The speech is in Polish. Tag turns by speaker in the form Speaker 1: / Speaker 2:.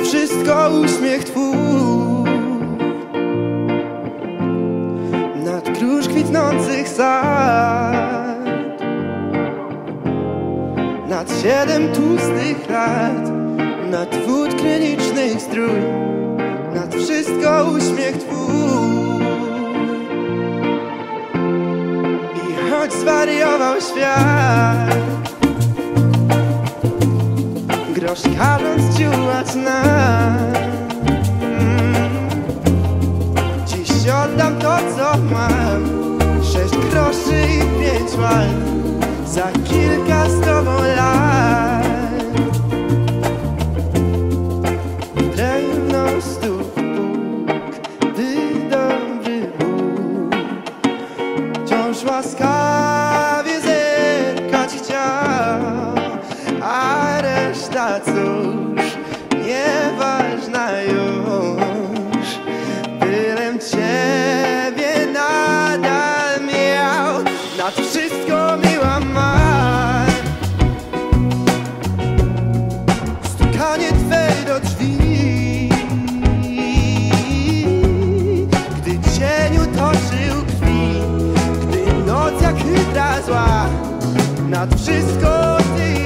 Speaker 1: wszystko uśmiech Twój, nad krusz kwitnących sad, nad 7 tłustych lat, nad wód krynicznych strój, nad wszystko uśmiech Twój. I choć zwariował świat, grosz każąc ciułać nam, dziś oddam to, co mam, 6 groszy i 5 lat, za kilka z Tobą lat. Drewno stóp Bóg, Ty dobry Bóg, wciąż łaskawie zerkać chciał, a reszta cóż, nieważna już, bylem Ciebie nadal miał. Nad wszystko miła mań, stukanie Twej do drzwi, gdy cień utoczył krwi, gdy noc jak hydra zła, nad wszystko Ty